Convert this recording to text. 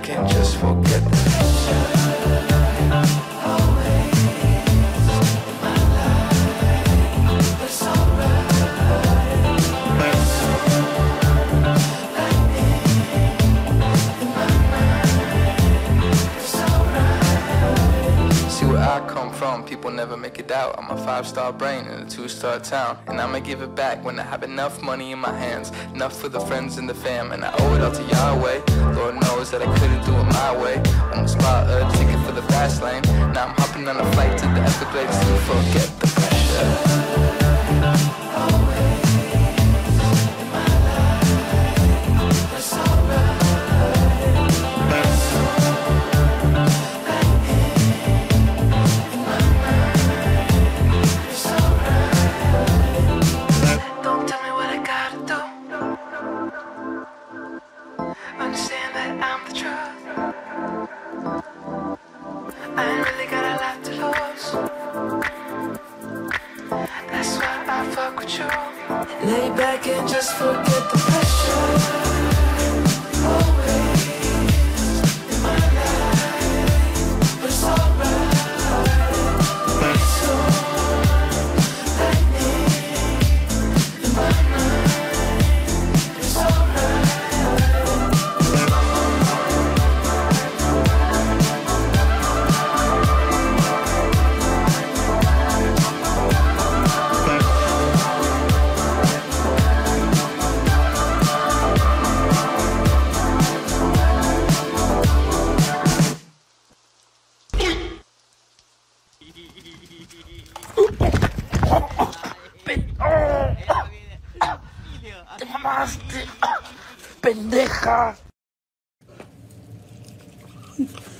back and just forget the people never make it out. I'm a 5-star brain in a 2-star town, and I'ma give it back when I have enough money in my hands, enough for the friends and the fam, and I owe it all to Yahweh. Lord knows that I couldn't do it my way. Almost bought a ticket for the fast lane. Now I'm hopping on a flight to the Everglades to forget the pressure. Understand that I'm the truth. I ain't really got a lot to lose. That's why I fuck with you. Lay back and just forget the pressure. Always in my life, but it's alright. It's all lightning in my mind. It's alright. ¡Te mamaste! ¡Pendeja!